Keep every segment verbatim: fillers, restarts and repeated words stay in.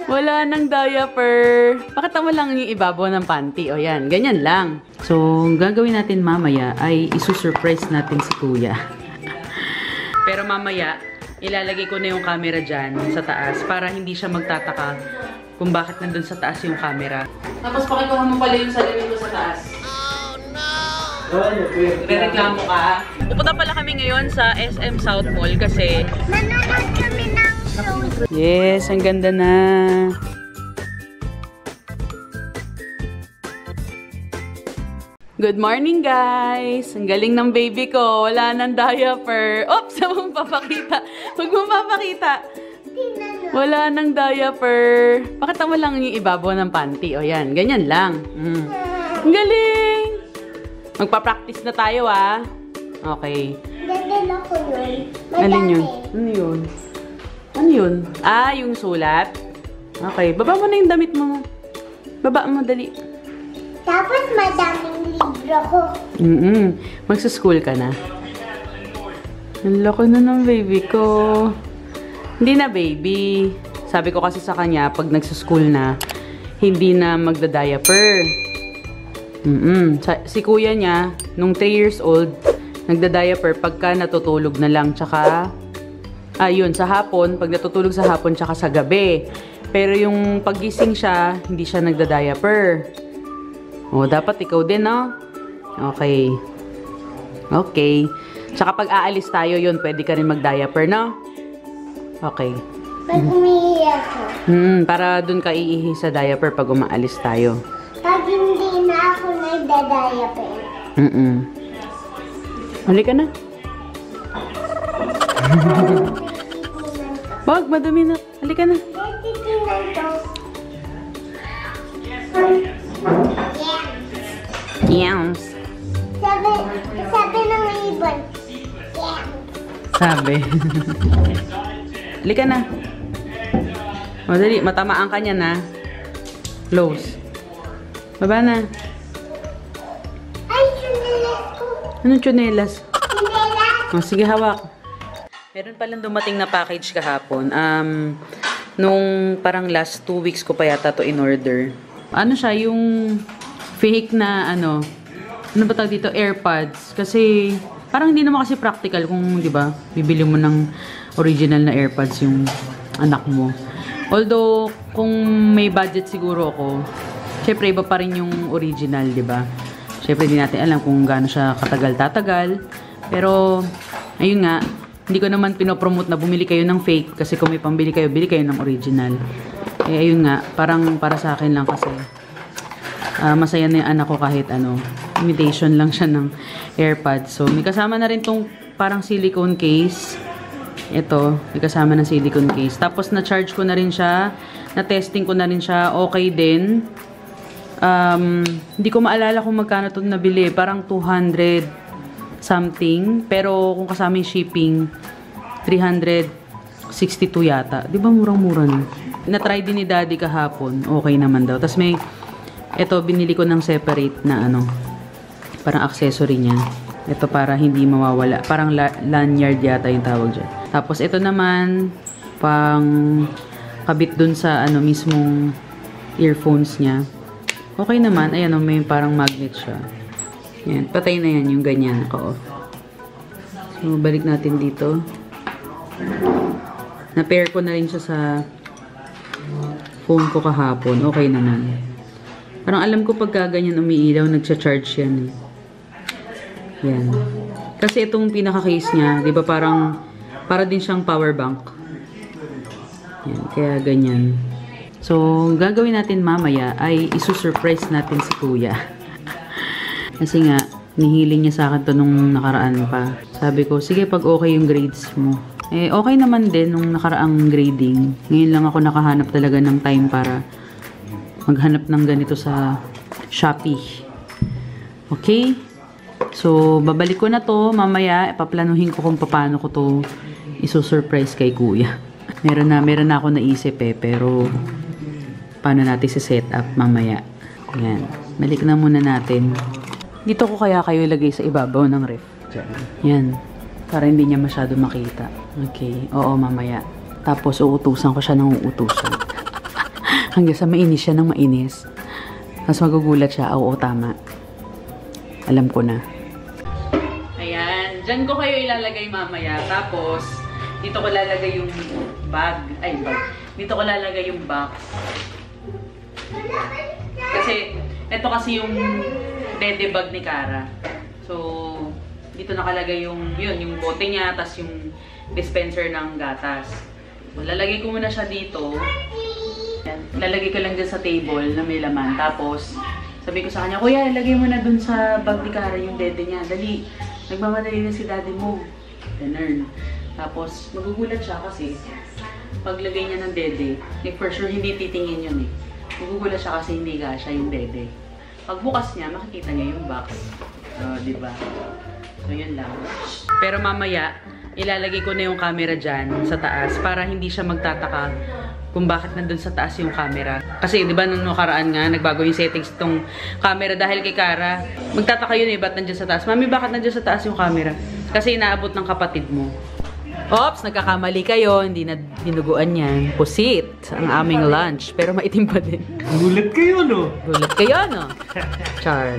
Wala nang diaper. Pakita mo lang yung ibabaw ng panty. O yan, ganyan lang. So, gagawin natin mamaya ay isusurprise natin si Kuya. Pero mamaya, ilalagay ko na yung camera dyan sa taas para hindi siya magtataka kung bakit nandun sa taas yung camera. Tapos pakikuha mo pala yung salamin mo sa taas. May reklamo ka. Pupunta pala kami ngayon sa S M South Mall kasi nanonood kami ng show. Yes, ang ganda na. Good morning, guys! Ang galing ng baby ko. Wala nang diaper. Oops! Huwag mong papakita. Huwag mong papakita. Wala nang diaper. Pakita mo lang yung ibabaw ng panty. O yan, ganyan lang. Mm. Ang galing! Magpa-practice na tayo, ah. Okay. Dadala ko yun. Alin yun? Ano yun? Ano yun? Ah, yung sulat? Okay. Baba mo na yung damit mo. Baba mo, dali. Tapos madaming libro ko. Mm-mm. Magsa-school ka na. Ang laki na ng baby ko. Hindi na baby. Sabi ko kasi sa kanya, pag nagsa-school na, hindi na magda-diaper. Mm-mm. Si kuya niya, nung three years old, nagda-diaper pagka natutulog na lang. Tsaka, ayun, sa hapon, pag natutulog sa hapon, tsaka sa gabi. Pero yung paggising siya, hindi siya nagda-diaper. O, dapat ikaw din, no? Okay. Okay. Tsaka pag aalis tayo, yun, pwede ka rin mag-diaper, no? Okay. Pag umiihi ako. Hmm, para dun ka iihi sa diaper pag umaalis tayo. Pag hindi na ako nagda-diaper. Mm-mm. Huli ka na. Wag, madumi na. Huli ka na. Tititingnan ko. Yams. Sabi, sabi ng ibon. Sabi. Huli ka na. Madali, matamaan ka niya na. Close. Baba na. Ay, chunelas ko. Anong chunelas? Chunelas. Oh, sige, hawak. Meron palang dumating na package kahapon. Um, nung parang last two weeks ko pa yata to in order. Ano siya, yung fake na ano, ano ba tawag dito? AirPods. Kasi, parang hindi naman kasi practical kung, di ba, bibili mo ng original na AirPods yung anak mo. Although, kung may budget siguro ako, syempre, iba pa rin yung original, di ba? Syempre, hindi natin alam kung gaano siya katagal-tatagal. Pero, ayun nga, hindi ko naman pinopromote na bumili kayo ng fake. Kasi kung may pambili kayo, bili kayo ng original. Eh, ayun nga, parang para sa akin lang kasi. Uh, masaya na yung anak ko kahit ano, imitation lang siya ng AirPods. So, may kasama na rin tong parang silicone case. Ito, may kasama ng silicone case. Tapos, na-charge ko na rin siya. Na-testing ko na rin siya. Okay din. Um, hindi ko maalala kung magkano ito nabili. Parang two hundred something. Pero kung kasama yung shipping, three hundred sixty-two yata. Di ba murang-mura na? Na-try din ni Daddy kahapon. Okay naman daw. Tapos may, ito binili ko ng separate na ano, parang accessory niya. Ito para hindi mawawala. Parang la lanyard yata yung tawag dyan. Tapos ito naman, pang kabit dun sa ano mismong earphones niya. Okay naman. Ayan o, may parang magnet siya. Ayan. Patay na yan yung ganyan. Naka-off. So, balik natin dito. Na-pair ko na rin siya sa phone ko kahapon. Okay naman. Parang alam ko pagka ganyan umiilaw, nagcha-charge yan. Yan. Kasi itong pinaka-case niya, di ba parang, para din siyang power bank. Yan. Kaya ganyan. So, gagawin natin mamaya ay isusurprise natin si Kuya. Kasi nga, nihiling niya sa akin to nung nakaraan pa. Sabi ko, sige pag okay yung grades mo. Eh, okay naman din nung nakaraang grading. Ngayon lang ako nakahanap talaga ng time para maghanap ng ganito sa Shopee. Okay? So, babalik ko na to. Mamaya, ipaplanuhin ko kung paano ko to isusurprise kay Kuya. Meron na, meron na ako naisip eh, pero paano natin si-set up mamaya. Yan. Balik na muna natin. Dito ko kaya kayo ilagay sa ibabaw ng ref. Yan. Para hindi niya masyado makita. Okay. Oo, mamaya. Tapos, uutusan ko siya ng uutusan. Hanggang sa mainis siya ng mainis. Tapos magugulat siya, oo, tama. Alam ko na. Ayan, dyan ko kayo ilalagay mamaya. Tapos, dito ko lalagay yung bag. Ay, bag. Dito ko lalagay yung box. Kasi, ito kasi yung dede bag ni Kara. So, dito nakalagay yung, yun, yung bote niya, tas yung dispenser ng gatas. So, lalagay ko muna siya dito. Yan. Lalagay ko lang dyan sa table na may laman. Tapos, sabi ko sa kanya, Kuya, lagay mo na dun sa bag ni Kara yung dede niya. Dali, nagmamadali na si daddy mo. Ganun. Tapos, magugulat siya kasi paglagay niya ng dede, like for sure hindi titingin yun eh. Magugulat siya kasi hindi gasya yung dede. Pagbukas niya, makikita niya yung box. So, diba? So, yun lang. Pero mamaya, ilalagay ko na yung camera dyan sa taas para hindi siya magtataka kung bakit nandun sa taas yung camera. Kasi, di ba, nung nakaraan nga, nagbago yung settings itong camera dahil kay Kara. Magtataka yun eh, ba't nandyan sa taas? Mami, bakit nandyan sa taas yung camera? Kasi inaabot ng kapatid mo. Ops, nagkakamali kayo. Hindi na dinuguan yan. Pusit ang aming lunch. Pero maitim pa din. Gulat kayo, no? Gulat kayo, no? Char.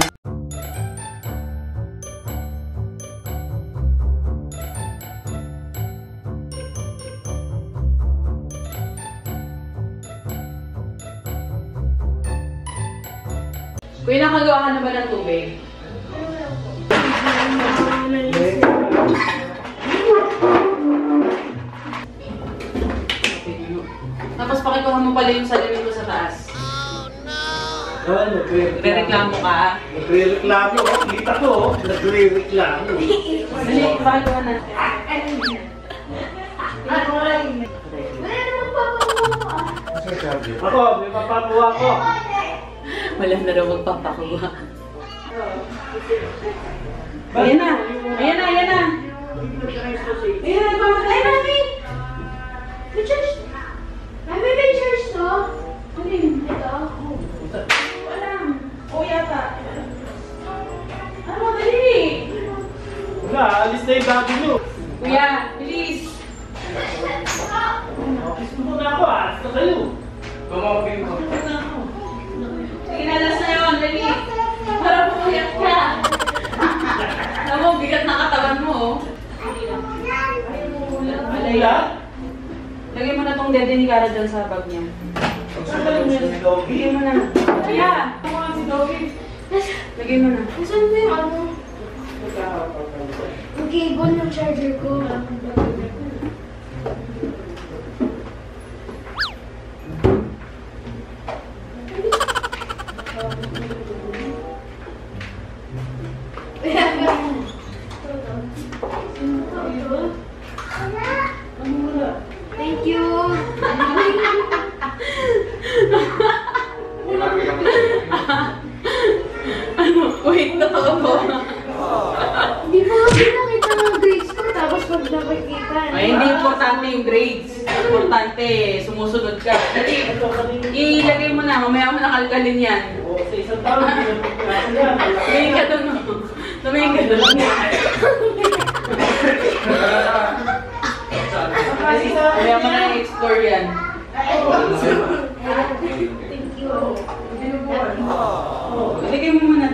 Kuya, nakagawa ka na ba ng tubig? Tapos pakikuha mo pala yung salamin ko sa taas. Oh, no! Oh, nagre-reklamo ka? Nagre-reklamo. Kita ko, nagre-reklamo. Dali, pakikuha na. Ako, may papakuha ko. Wala na raw magpapakuha. Ayan na! Ayan na! Ayan na! Ayan na! Ay, mami! May church! Ay, may may church to? Ano yun? Ito? Wala. O yata. Ano? Dali! Wala, alis na yung bago nyo. Kuya, bilis! Alis mo na ako, alis na kayo. Tumawagin ko. Sige na, last na yun. Dali! Para pumuyat ka! Alam mo, bigat na katawan mo, oh. Wala? Lagay mo na tong dede ni Kara dyan sa bag niya. Saan mo yan si Doggy? Lagay mo na. Kaya! Ako nga si Doggy. Lagay mo na. Saan ba yung ano? Yung cable ng charger ko. Thank you. Ano? Wait, natawa ko. Hindi mo kasi nakita ng grades ko tapos pag nakikita. Ay, hindi importante yung grades. Importante, sumusunod ka. Dali, ilagay mo na. Mamaya mo nakalkalin yan. O, sa isang taon, hindi na pagkakasya yan. Tumingin ka doon. Tumingin ka doon. Mamaya mo na i-explore yan. Thank you. Ilagay mo muna.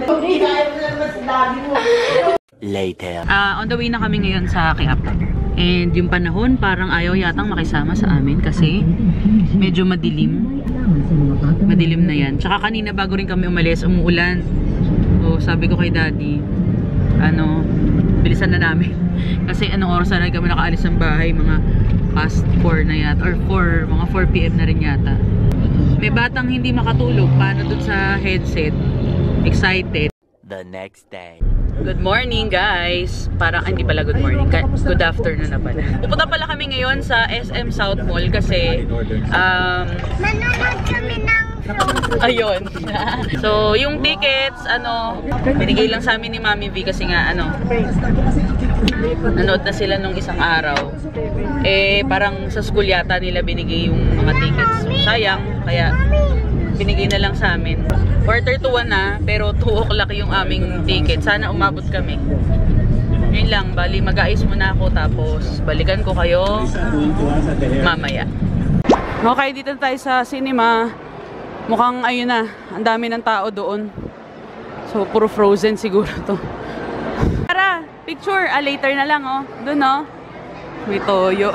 Later. Uh, on the way na kami ngayon sa Quiap. And yung panahon parang ayaw yatang makisama sa amin kasi medyo madilim. Madilim na yan. Tsaka kanina bago rin kami umalis, umuulan. So sabi ko kay daddy, ano, bilisan na namin. Kasi anong oras na kami nakaalis ng bahay, mga past four na yata. Or four, mga four p m na rin yata. May batang hindi makatulog. Paano dun sa headset? Excited. The next day. Good morning, guys! Parang, hindi pala good morning. Good afternoon na pala. Pupunta pala kami ngayon sa S M South Mall kasi um, Manonood kami ng ayun. So, yung tickets, ano, binigay lang sa amin ni Mommy V kasi nga, ano, nanood na sila nung isang araw. Eh, parang sa school yata nila binigay yung mga tickets. So, sayang, kaya binigay na lang sa amin. Quarter to one na, pero two o'clock yung aming ticket. Sana umabot kami. Yun lang, bali mag-aayos muna ako tapos balikan ko kayo mamaya. Okay, dito tayo sa cinema. Mukhang ayun na, ang dami ng tao doon. So, puro Frozen siguro to. Tara, picture. Ah, later na lang, oh. Doon, oh. May toyo.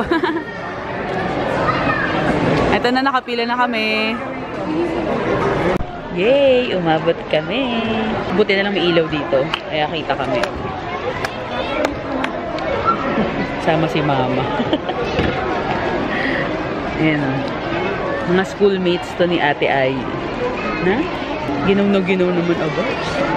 Ito na, nakapila na kami. Yay! Umabot kami. Buti na lang may ilaw dito. Kaya kita kami. Sama si mama. Ayan, oh. Mga schoolmates to ni Ate Ay. Na? Ginaw na ginaw naman agad.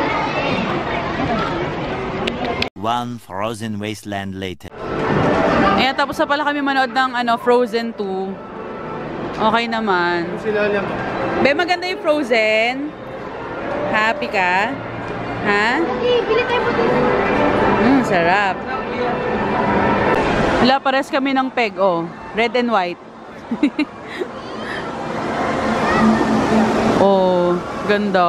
One frozen wasteland later. Ayan, tapos na pala kami manood ng ano, Frozen two. Okay naman. Sila lang. Be, maganda yung Frozen. Happy ka? Ha? Okay, bili tayo mo dito. Hmm, sarap. Wala, pares kami ng peg, oh. Red and white. Oh, ganda.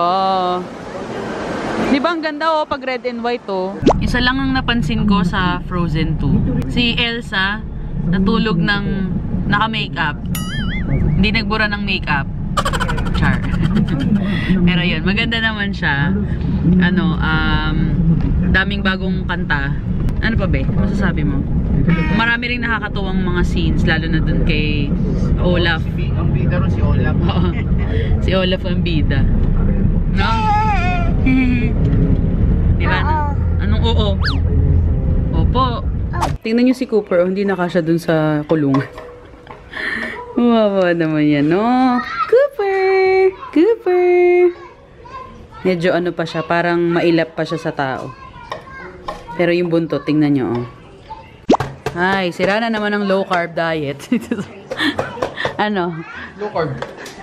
Di ba ang ganda, oh, pag red and white, oh. Isa lang ang napansin ko sa Frozen two. Si Elsa, natulog ng naka-makeup. Hindi nagbura ng makeup. Char. Pero yun, maganda naman siya. Ano, um, daming bagong kanta. Ano pa, be? Masasabi mo? Marami ring nakakatuwang mga scenes, lalo na dun kay Olaf. Ang bida rin si Olaf. Oo. Si Olaf ang bida. No? Di ba? Anong oo? Opo. Tingnan nyo si Cooper, oh, hindi nakasya dun sa kulungan. Wawa naman yan, no? Cooper! Cooper! Medyo ano pa siya, parang mailap pa siya sa tao. Pero yung buntot, tingnan nyo, oh. Ay, sira na naman ang low carb diet. Ano? Low carb.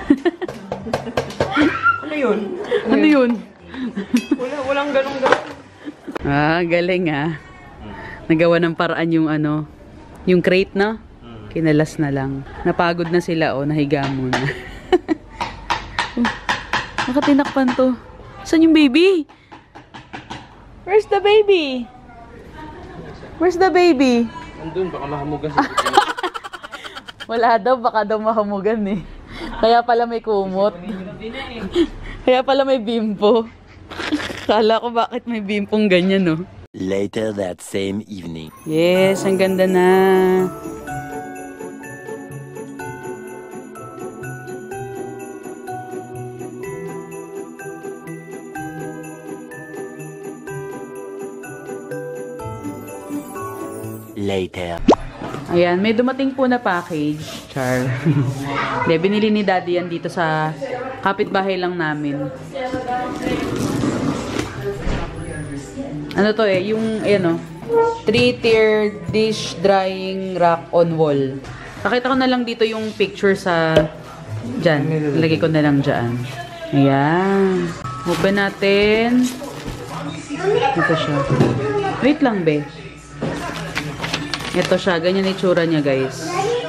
Ano yun? Ano yun? Wala, walang ganong-ganon. Ah, galing ah. Nagawa ng paraan yung ano, yung crate na. Kinalas na lang. Napagod na sila, oh, nahiga muna. Oh, nakatinakpan to. Saan yung baby? Where's the baby? Where's the baby? Andun, baka mahamugan sa Wala daw, baka daw mahamugan eh. Kaya pala may kumot. Kaya pala may bimpo. Kala ko bakit may bimpong ganyan, no? Later that same evening. Yes, ang ganda na. Later. Ayan, may dumating po na package. Char. De, binili ni Daddy yan dito sa kapitbahay lang namin. Ano to eh, yung, ayan o, three-tier dish drying rack on wall. Nakita ko na lang dito yung picture sa, dyan. Lagay ko na lang dyan. Ayan. Open natin. Ito siya. Wait lang, be. Ito siya. Ganyan itsura niya, guys.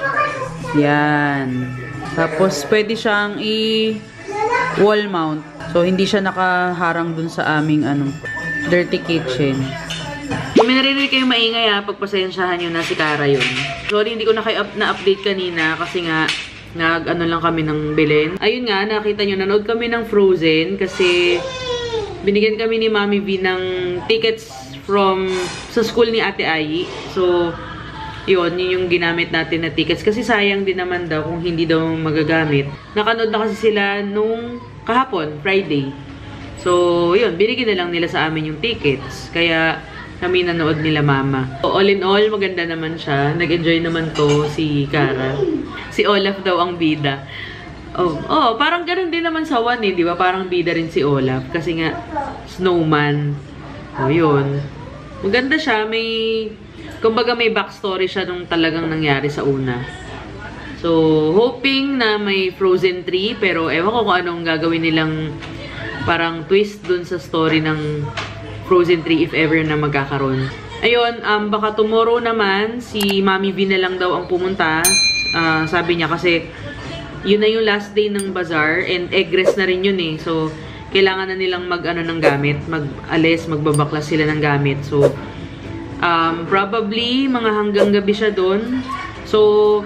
Yan. Tapos, pwede siyang i-wall mount. So, hindi siya nakaharang dun sa aming, ano, dirty kitchen. Kung may narinig kayo maingay, ha, pagpasensyahan nyo na si Kara yun. Sorry, hindi ko na kayo up na-update kanina kasi nga, nag-ano lang kami ng bilhin. Ayun nga, nakita nyo, nanood kami ng Frozen kasi binigyan kami ni Mommy V ng tickets from sa school ni Ate Ai. So, yun, yun yung ginamit natin na tickets. Kasi sayang din naman daw kung hindi daw magagamit. Nakanood na kasi sila nung kahapon, Friday. So, yun, binigyan na lang nila sa amin yung tickets. Kaya, kami nanood nila mama. So, all in all, maganda naman siya. Nag-enjoy naman to si Kara. Si Olaf daw ang bida. Oh, oh, parang ganun din naman sa one eh, di ba? Parang bida rin si Olaf. Kasi nga, snowman. O, oh, yun. Maganda siya. May, kumbaga may backstory siya nung talagang nangyari sa una. So, hoping na may Frozen three. Pero, ewan ko kung anong gagawin nilang parang twist dun sa story ng Frozen three if ever na magkakaroon. Ayun, um, baka tomorrow naman, si Mommy V na lang daw ang pumunta. Uh, sabi niya kasi, yun na yung last day ng bazaar and egg-rest na rin yun eh. So, kailangan na nilang mag-ano ng gamit, mag-alis, magbabaklas sila ng gamit. So, um, probably, mga hanggang gabi siya doon. So,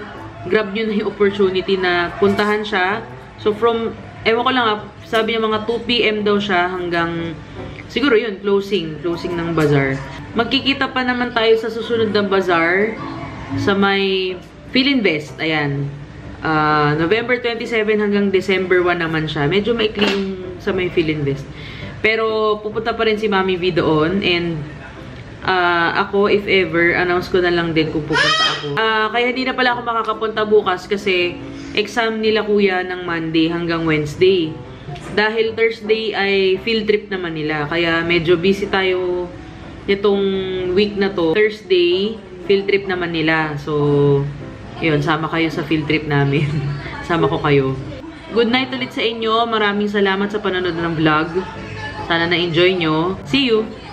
grab nyo na yung opportunity na puntahan siya. So from, ewan ko lang ah, sabi niya mga two p m daw siya hanggang, siguro yun, closing, closing ng bazaar. Magkikita pa naman tayo sa susunod na bazaar sa may Philinvest, ayan. Uh, November twenty-seven hanggang December one naman siya. Medyo maikli yung sa may Philinvest. Pero pupunta pa rin si Mommy V doon and uh, ako, if ever, announce ko na lang din kung pupunta ako. Uh, kaya hindi na pala ako makakapunta bukas kasi exam nila kuya ng Monday hanggang Wednesday. Dahil Thursday ay field trip naman nila. Kaya medyo busy tayo itong week na to. Thursday, field trip naman nila. So, yun, sama kayo sa field trip namin. Sama ko kayo. Good night ulit sa inyo. Maraming salamat sa panonood ng vlog. Sana na-enjoy nyo. See you!